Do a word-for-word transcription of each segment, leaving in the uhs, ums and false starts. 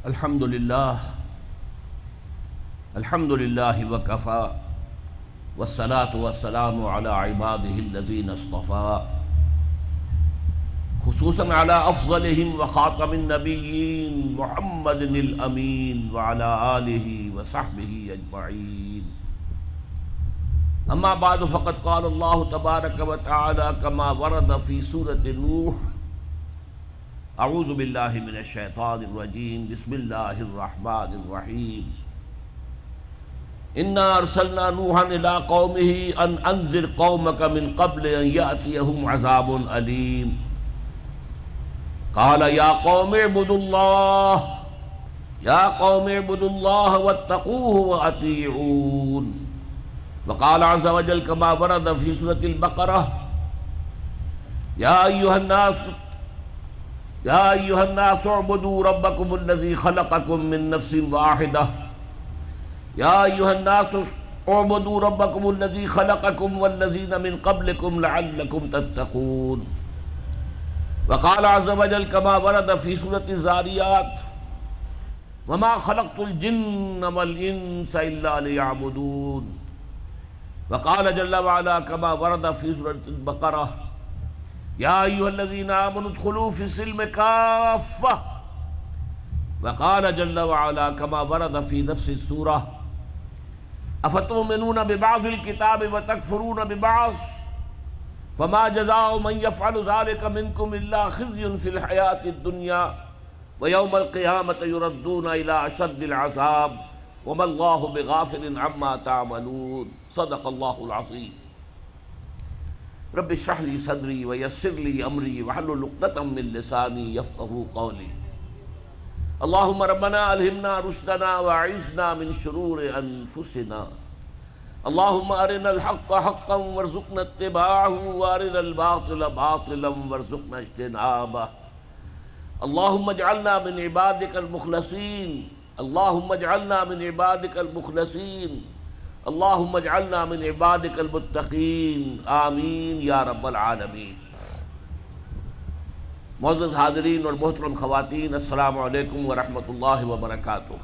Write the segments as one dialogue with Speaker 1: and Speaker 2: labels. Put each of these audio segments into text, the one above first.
Speaker 1: الحمد للہ الحمد للہ وکفا والصلاة والسلام علی عبادہ الذین اصطفا خصوصاً علی افضلہم وخاتم النبیین محمد الامین وعلی آلہ وصحبہ اجمعین اما بعد فقد قال اللہ تبارک وتعالی کما ورد فی سورۃ نوح اعوذ باللہ من الشیطان الرجیم بسم اللہ الرحمن الرحیم انا ارسلنا نوحا الى قومه ان انذر قومك من قبل ان یأتیہم عذاب علیم قال یا قوم اعبدوا اللہ یا قوم اعبدوا اللہ واتقوه واطیعون وقال عز وجل كما ورد في سورة البقرة يا أيها الناس يا أيها الناس اعبدوا ربكم الذي خلقكم من نفس واحدة يا أيها الناس اعبدوا ربكم الذي خلقكم والذين من قبلكم لعلكم تتقون وقال عز وجل كما ورد في سورة الذاريات وما خلقت الجن والإنس إلا ليعبدون وقال جل وعلا كما ورد في سورة البقرة يا أيها الذين آمنوا ادخلوا في السلم كافة وقال جل وعلا كما ورد في نفس السورة أفتؤمنون ببعض الكتاب وتكفرون ببعض فما جزاء من يفعل ذلك منكم إلا خزي في الحياة الدنيا ويوم القيامة يردون إلى أشد العذاب وما الله بغافل عما تعملون صدق الله العظيم رب اشرح لي صدري ويسر لي امري واحلل عقدة من لساني يفقهوا قولي اللهم ربنا الهمنا رشدنا واعذنا من شرور انفسنا اللهم ارنا الحق حقا وارزقنا اتباعه وارنا الباطل باطلا وارزقنا اجتنابه اللهم اجعلنا من عبادك المخلصين اللهم اجعلنا من عبادك المخلصين اللهم اجعلنا من عبادك المتقين آمین یا رب العالمین۔ معزز حاضرین اور محترم خواتین، السلام علیکم ورحمۃ اللہ وبرکاتہ۔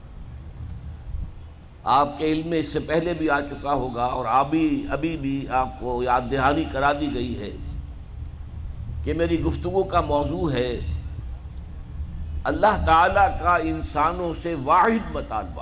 Speaker 1: آپ کے علم میں اس سے پہلے بھی آ چکا ہوگا اور ابھی ابھی بھی آپ کو یاد دہانی کرا دی گئی ہے کہ میری گفتگو کا موضوع ہے اللہ تعالیٰ کا انسانوں سے واحد مطالبہ۔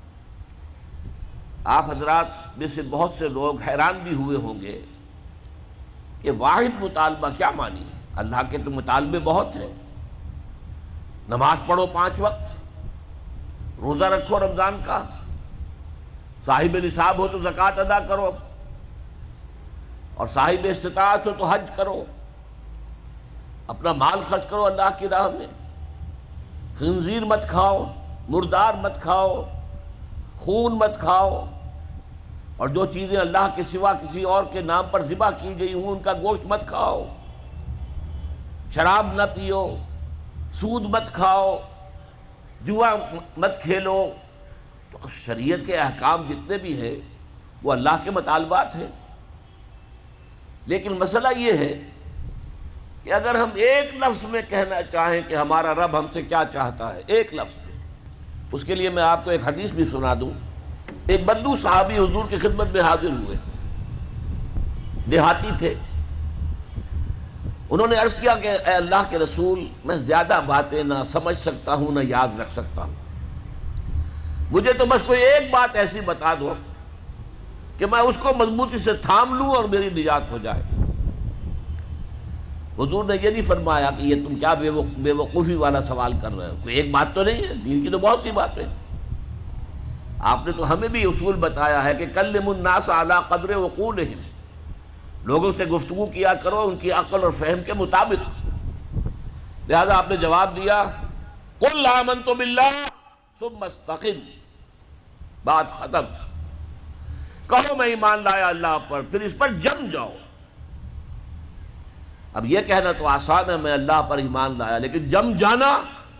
Speaker 1: آپ حضرات میں سے بہت سے لوگ حیران بھی ہوئے ہوں گے کہ واحد مطالبہ کیا معنی ہے؟ اللہ کے تو مطالبے بہت ہیں، نماز پڑھو پانچ وقت، روزہ رکھو رمضان کا، صاحب نصاب ہو تو زکوٰۃ ادا کرو، اور صاحب استطاعت ہو تو حج کرو، اپنا مال خرچ کرو اللہ کی راہ میں، خنزیر مت کھاؤ، مردار مت کھاؤ، خون مت کھاؤ، اور جو چیزیں اللہ کے سوا کسی اور کے نام پر ذبح کی گئی ہوں ان کا گوشت مت کھاؤ، شراب نہ پیو، سود مت کھاؤ، جوا مت کھیلو۔ تو شریعت کے احکام جتنے بھی ہیں وہ اللہ کے مطالبات ہیں، لیکن مسئلہ یہ ہے کہ اگر ہم ایک لفظ میں کہنا چاہیں کہ ہمارا رب ہم سے کیا چاہتا ہے، ایک لفظ میں، اس کے لیے میں آپ کو ایک حدیث بھی سنا دوں۔ ایک بدو صحابی حضور کی خدمت میں حاضر ہوئے، دیہاتی تھے۔ انہوں نے عرض کیا کہ اے اللہ کے رسول، میں زیادہ باتیں نہ سمجھ سکتا ہوں نہ یاد رکھ سکتا ہوں، مجھے تو بس کوئی ایک بات ایسی بتا دو کہ میں اس کو مضبوطی سے تھام لوں اور میری نجات ہو جائے۔ حضور نے یہ نہیں فرمایا کہ یہ تم کیا بے وقوفی والا سوال کر رہے ہو، کوئی ایک بات تو نہیں ہے، دین کی تو بہت سی باتیں۔ آپ نے تو ہمیں بھی اصول بتایا ہے کہ کلموا الناس علی قدر عقولہم، لوگوں سے گفتگو کیا کرو ان کی عقل اور فہم کے مطابق۔ لہذا آپ نے جواب دیا قل آمنت باللہ ثم استقم، بات ختم، کہو میں ایمان لایا اللہ پر، پھر اس پر جم جاؤ۔ اب یہ کہنا تو آسان ہے میں اللہ پر ایمان لایا، لیکن جم جانا،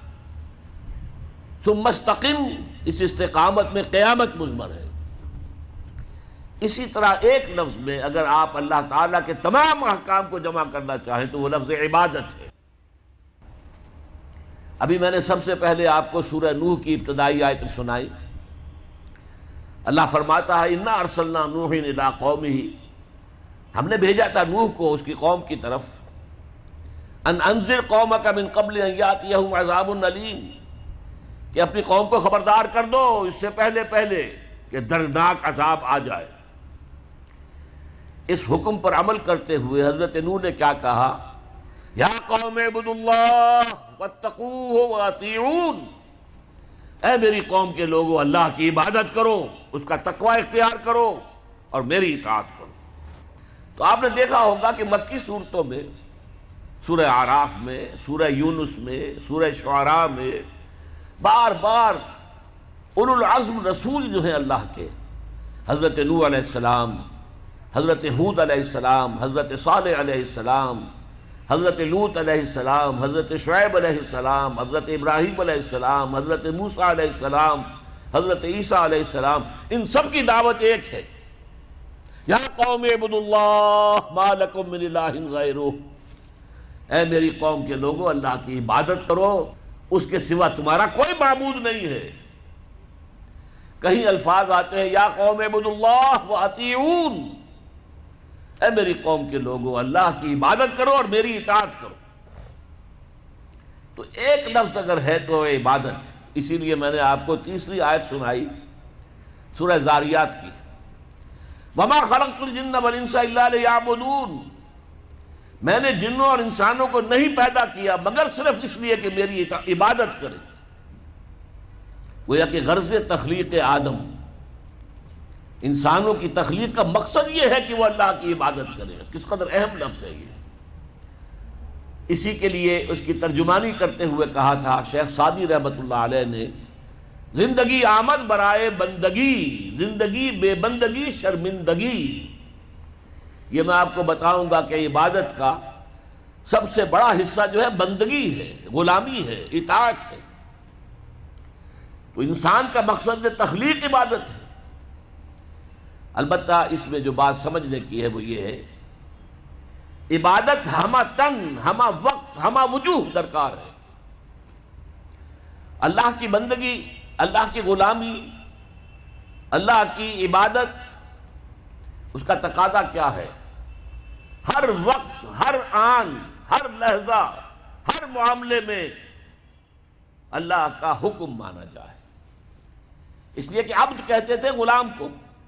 Speaker 1: ثم استقم، اس استقامت میں قیامت مضمر ہے۔ اسی طرح ایک لفظ میں اگر آپ اللہ تعالیٰ کے تمام احکام کو جمع کرنا چاہیں تو وہ لفظ عبادت ہے۔ ابھی میں نے سب سے پہلے آپ کو سورہ نوح کی ابتدائی آیت سنائی. اللہ فرماتا ہے انا ارسلنا نوحا الی قومہ، ہم نے بھیجا تھا نوح کو اس کی قوم کی طرف. ان انذر قومک من قبل ان یاتیہم عذاب علیم، کہ اپنی قوم کو خبردار کر دو اس سے پہلے پہلے کہ دردناک عذاب آ جائے. اس حکم پر عمل کرتے ہوئے حضرت نوح نے کیا کہا؟ یا قوم اعبدوا اللہ واتقوہ واطیعون، اے میری قوم کے لوگو اللہ کی عبادت کرو، اس کا تقوی اختیار کرو اور میری اطاعت کرو. تو آپ نے دیکھا ہوگا کہ مکی صورتوں میں، سورہ اعراف میں، سورہ یونس میں، سورہ شعراء میں بار بار اولو العزم رسول جو ہیں اللہ کے، حضرت نوح علیہ السلام، حضرت ہود علیہ السلام، حضرت صالح علیہ السلام، حضرت لوط علیہ السلام، حضرت شعیب علیہ السلام، حضرت ابراہیم علیہ السلام، حضرت موسیٰ علیہ السلام، حضرت عیسیٰ علیہ السلام، ان سب کی دعوت ایک ہے، یا قوم اعبدوا اللہ ما لکم من الہ غیرہ، اے میری قوم کے لوگوں اللہ کی عبادت کرو، اس کے سوا تمہارا کوئی معبود نہیں ہے. کہیں الفاظ آتے ہیں یا قوم اعبدوا اللہ واطیعون، اے میری قوم کے لوگوں اللہ کی عبادت کرو اور میری اطاعت کرو. تو ایک لفظ اگر ہے تو عبادت ہے. اسی لیے میں نے آپ کو تیسری آیت سنائی سورہ زاریات کی، وَمَا خَلَقْتُ الْجِنَّ وَالْإِنسَ إِلَّا لِيَعْبُدُونَ، میں نے جنوں اور انسانوں کو نہیں پیدا کیا مگر صرف اس لیے کہ میری عبادت کریں. گویا کہ غرض تخلیق آدم، انسانوں کی تخلیق کا مقصد یہ ہے کہ وہ اللہ کی عبادت کریں. کس قدر اہم لفظ ہے یہ. اسی کے لیے اس کی ترجمانی کرتے ہوئے کہا تھا شیخ سعدی رحمۃ اللہ علیہ نے، زندگی آمد برائے بندگی، زندگی بے بندگی شرمندگی. یہ میں آپ کو بتاؤں گا کہ عبادت کا سب سے بڑا حصہ جو ہے بندگی ہے، غلامی ہے، اطاعت ہے. تو انسان کا مقصد تخلیق عبادت ہے. البتہ اس میں جو بات سمجھنے کی ہے وہ یہ ہے، عبادت ہمہ تن، ہمہ وقت، ہمہ وجوہ درکار ہے. اللہ کی بندگی، اللہ کی غلامی، اللہ کی عبادت، اس کا تقاضا کیا ہے؟ ہر وقت، ہر آن، ہر لحظہ، ہر معاملے میں اللہ کا حکم مانا جائے. اس لیے کہ عبد کہتے تھے غلام کو.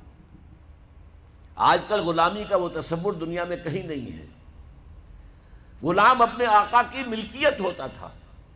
Speaker 1: آج کل غلامی کا وہ تصور دنیا میں کہیں نہیں ہے. غلام اپنے آقا کی ملکیت ہوتا تھا.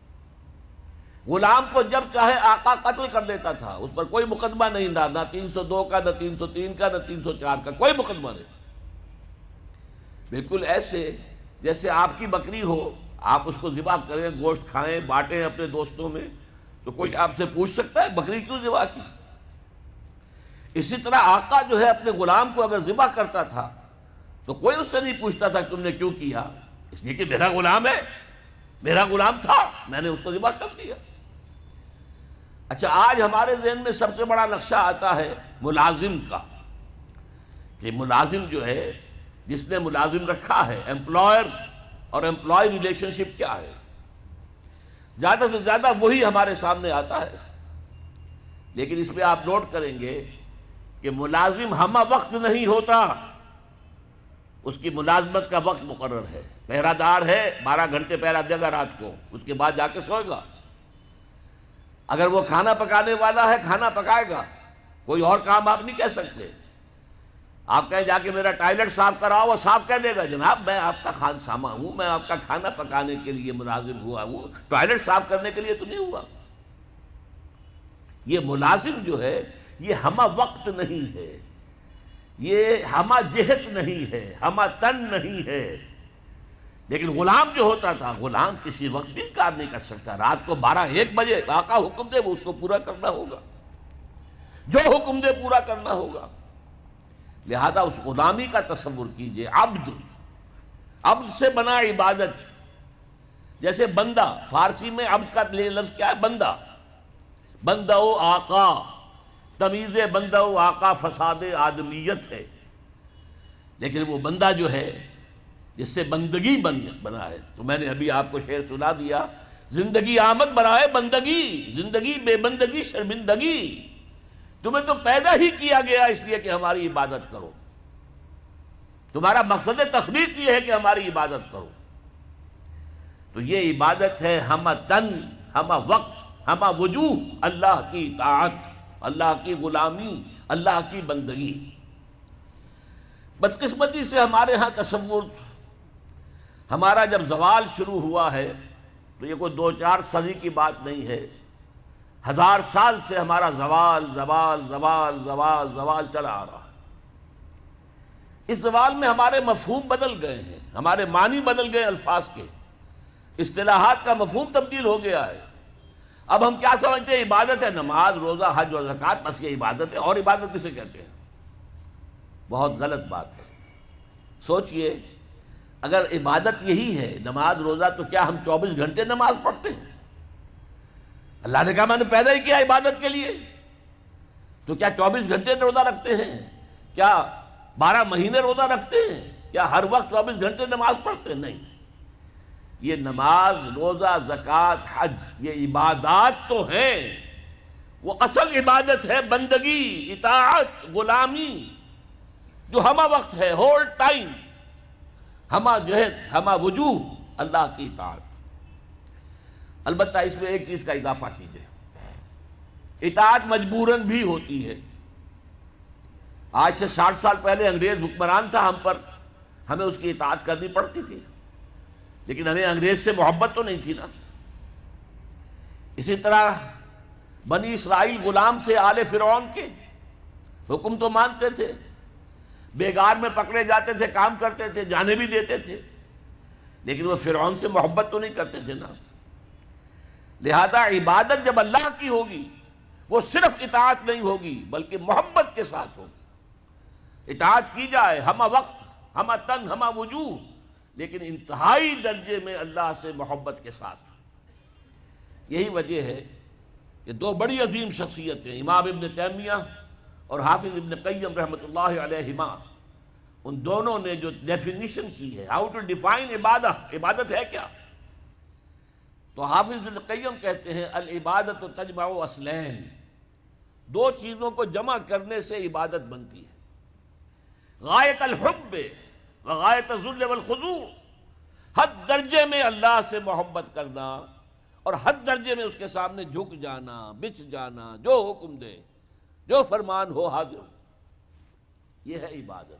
Speaker 1: غلام کو جب چاہے آقا قتل کر دیتا تھا، اس پر کوئی مقدمہ نہیں تھا، نہ تین سو دو کا، نہ تین سو تین کا، نہ تین سو چار کا، کوئی مقدمہ نہیں. بالکل ایسے جیسے آپ کی بکری ہو، آپ اس کو ذبح کریں، گوشت کھائیں، بانٹیں اپنے دوستوں میں، تو کوئی آپ سے پوچھ سکتا ہے بکری کیوں ذبح کی؟ اسی طرح آقا جو ہے اپنے غلام کو اگر ذبح کرتا تھا تو کوئی اس سے نہیں پوچھتا تھا کہ تم نے کیوں کیا، اس لیے کہ میرا غلام ہے، میرا غلام تھا، میں نے اس کو ذبح کر دیا. اچھا، آج ہمارے ذہن میں سب سے بڑا نقشہ آتا ہے ملازم کا، کہ ملازم جو ہے، جس نے ملازم رکھا ہے، امپلائر اور امپلائی ریلیشن شپ کیا ہے. زیادہ سے زیادہ وہی ہمارے سامنے آتا ہے. لیکن اس میں آپ نوٹ کریں گے کہ ملازم ہمہ وقت نہیں ہوتا، اس کی ملازمت کا وقت مقرر ہے. پہرہ دار ہے، بارہ گھنٹے پہرہ دے گا رات کو، اس کے بعد جا کے سوئے گا. اگر وہ کھانا پکانے والا ہے، کھانا پکائے گا، کوئی اور کام آپ نہیں کہہ سکتے. آپ کہیں جا کے میرا ٹائلٹ صاف کراؤ، وہ صاف کہہ دے گا جناب میں آپ کا خان سامہ ہوں، میں آپ کا کھانا پکانے کے لیے ملازم ہوا ہوں، ٹائلٹ صاف کرنے کے لیے تو نہیں ہوا. یہ ملازم جو ہے یہ ہمہ وقت نہیں ہے، یہ ہمہ جہت نہیں ہے، ہمہ تن نہیں ہے. لیکن غلام جو ہوتا تھا، غلام کسی وقت بھی کار نہیں کر سکتا. رات کو بارہ ایک بجے آقا حکم دے وہ اس کو پورا کرنا ہوگا، جو حکم دے پورا کرنا ہوگا. لہذا اس غلامی کا تصور کیجئے. عبد، عبد سے بنا عبادت. جیسے بندہ، فارسی میں عبد کا لفظ کیا ہے؟ بندہ. بندہ و آقا، تمیز بندہ و آقا فساد آدمیت ہے. لیکن وہ بندہ جو ہے جس سے بندگی بن بنا ہے، تو میں نے ابھی آپ کو شعر سنا دیا، زندگی آمد برائے بندگی، زندگی بے بندگی شرمندگی، تمہیں تو پیدا ہی کیا گیا اس لیے کہ ہماری عبادت کرو، تمہارا مقصد تخلیق یہ ہے کہ ہماری عبادت کرو. تو یہ عبادت ہے ہمہ تن، ہمہ وقت، ہمہ وجوہ، اللہ کی اطاعت، اللہ کی غلامی، اللہ کی بندگی. بدقسمتی سے ہمارے ہاں تصور، ہمارا جب زوال شروع ہوا ہے تو یہ کوئی دو چار صدی کی بات نہیں ہے، ہزار سال سے ہمارا زوال زوال زوال زوال زوال چلا آ رہا ہے. اس زوال میں ہمارے مفہوم بدل گئے ہیں، ہمارے معنی بدل گئے، الفاظ کے اصطلاحات کا مفہوم تبدیل ہو گیا ہے. اب ہم کیا سمجھتے ہیں؟ عبادت ہے نماز، روزہ، حج و زکوٰۃ، بس یہ عبادت ہے. اور عبادت کسے کہتے ہیں؟ بہت غلط بات ہے. سوچئے، اگر عبادت یہی ہے نماز روزہ، تو کیا ہم چوبیس گھنٹے نماز پڑھتے ہیں؟ اللہ نے کہا میں نے پیدا ہی کیا عبادت کے لیے. تو کیا چوبیس گھنٹے روزہ رکھتے ہیں؟ کیا بارہ مہینے روزہ رکھتے ہیں؟ کیا ہر وقت چوبیس گھنٹے نماز پڑھتے ہیں؟ نہیں. یہ نماز، روزہ، زکوٰۃ، حج، یہ عبادات تو ہیں. وہ اصل عبادت ہے بندگی، اطاعت، غلامی، جو ہمہ وقت ہے، ہول ٹائم، ہمہ جہت، ہمہ وجوہ، اللہ کی اطاعت. البتہ اس میں ایک چیز کا اضافہ کیجئے، اطاعت مجبوراً بھی ہوتی ہے. آج سے ساٹھ سال پہلے انگریز حکمران تھا ہم پر، ہمیں اس کی اطاعت کرنی پڑتی تھی، لیکن ہمیں انگریز سے محبت تو نہیں تھی نا. اسی طرح بنی اسرائیل غلام تھے آل فرعون کے، حکم تو مانتے تھے، بیگار میں پکڑے جاتے تھے، کام کرتے تھے، جانے بھی دیتے تھے، لیکن وہ فرعون سے محبت تو نہیں کرتے تھے نا. لہذا عبادت جب اللہ کی ہوگی، وہ صرف اطاعت نہیں ہوگی بلکہ محبت کے ساتھ ہوگی. اطاعت کی جائے ہمہ وقت، ہمہ تن، ہمہ وجوہ، لیکن انتہائی درجے میں اللہ سے محبت کے ساتھ. یہی وجہ ہے کہ دو بڑی عظیم شخصیتیں، امام ابن تیمیہ اور حافظ ابن قیم رحمۃ اللہ علیہما، ان دونوں نے جو ڈیفینیشن کی ہے، ہاؤ ٹو ڈیفائن عبادت، عبادت ہے کیا؟ تو حافظ ابن قیم کہتے ہیں العبادت تجمع اصلین، دو چیزوں کو جمع کرنے سے عبادت بنتی ہے. غایت الحب وغایت الذل والخضوع، حد درجے میں اللہ سے محبت کرنا اور حد درجے میں اس کے سامنے جھک جانا، بچ جانا، جو حکم دے، جو فرمان ہو حاضر. یہ ہے عبادت.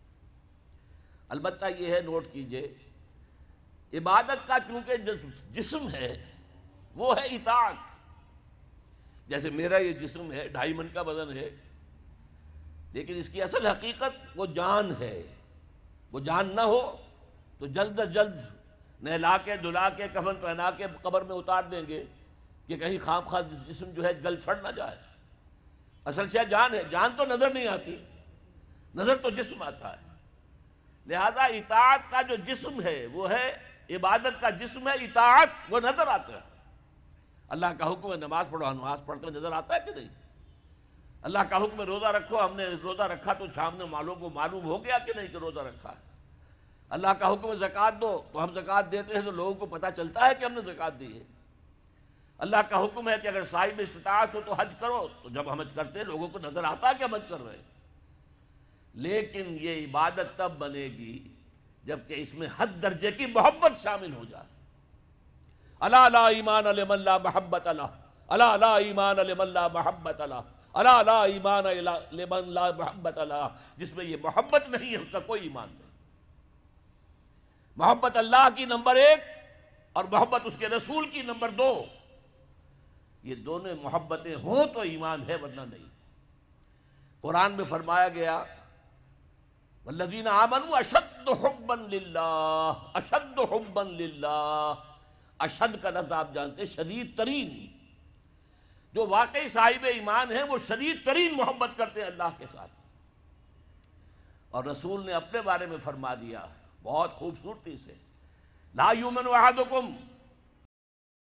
Speaker 1: البتہ یہ ہے، نوٹ کیجئے، عبادت کا چونکہ جسم ہے وہ ہے اطاعت. جیسے میرا یہ جسم ہے، ڈھائی من کا وزن ہے، لیکن اس کی اصل حقیقت وہ جان ہے. وہ جان نہ ہو تو جلد از جلد نہلا کے دھلا کے کفن پہنا کے قبر میں اتار دیں گے کہ کہیں خام خواہ جسم جو ہے جل سڑ نہ جائے. اصل شے جان ہے. جان تو نظر نہیں آتی، نظر تو جسم آتا ہے. لہذا اطاعت کا جو جسم ہے وہ ہے، عبادت کا جسم ہے اطاعت، وہ نظر آتا ہے. اللہ کا حکم ہے نماز پڑھو، نماز پڑھتے نظر آتا ہے کہ نہیں؟ اللہ کا حکم ہے روزہ رکھو، ہم نے روزہ رکھا تو سامنے معلوم کو معلوم ہو گیا کہ نہیں کہ روزہ رکھا ہے. اللہ کا حکم ہے زکوٰۃ دو، تو ہم زکوٰۃ دیتے ہیں تو لوگوں کو پتہ چلتا ہے کہ ہم نے زکوٰۃ دی ہے. اللہ کا حکم ہے کہ اگر صاحب استطاعت ہو تو حج کرو، تو جب ہم حج کرتے ہیں لوگوں کو نظر آتا ہے کہ ہم حج کر رہے ہیں. لیکن یہ عبادت تب بنے گی جبکہ اس میں حد درجے کی محبت شامل ہو جائے. الا لا ایمان لمن لا محبت له، الا لا ایمان لمن لا محبت له، الا لا ایمان لمن لا محبت له. جس میں یہ محبت نہیں ہے اس کا کوئی ایمان نہیں. محبت اللہ کی نمبر ایک اور محبت اس کے رسول کی نمبر دو. یہ دونوں محبتیں ہوں تو ایمان ہے، ورنہ نہیں. قرآن میں فرمایا گیا والذین آمنوا اشد حبا للہ، اشد حبا للہ. اشد کا لفظ آپ جانتے ہیں شدید ترین. جو واقعی صاحب ایمان ہیں وہ شدید ترین محبت کرتے ہیں اللہ کے ساتھ. اور رسول نے اپنے بارے میں فرما دیا بہت خوبصورتی سے، لا یؤمن احدکم